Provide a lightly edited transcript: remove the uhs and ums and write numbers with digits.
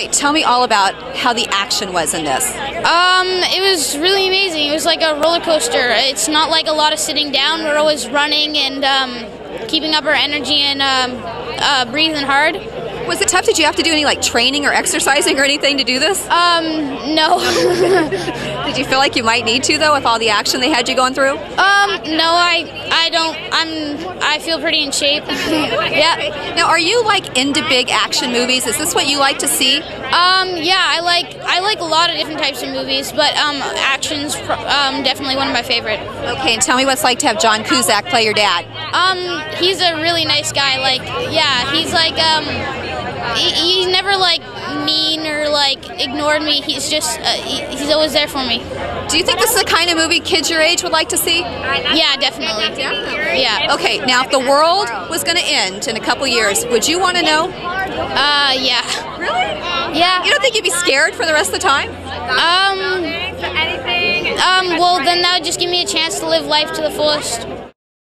Hey, tell me all about how the action was in this. It was really amazing. It was like a roller coaster. It's not like a lot of sitting down. We're always running and keeping up our energy and breathing hard. Was it tough? Did you have to do any like training or exercising or anything to do this? No. Did you feel like you might need to though with all the action they had you going through? No, I don't. I feel pretty in shape. Yeah. Now, are you like into big action movies? Is this what you like to see? Yeah, I like a lot of different types of movies, but action's definitely one of my favorite. Okay, and tell me what it's like to have John Cusack play your dad. He's a really nice guy. Like, yeah, he's like he's never like mean or like ignored me. He's just he's always there for me. Do you think this is the kind of movie kids your age would like to see? Yeah, definitely. Yeah. Okay, now if the world was going to end in a couple years, would you want to know? Yeah. Really? Yeah. You don't think you'd be scared for the rest of the time? Well, then that would just give me a chance to live life to the fullest.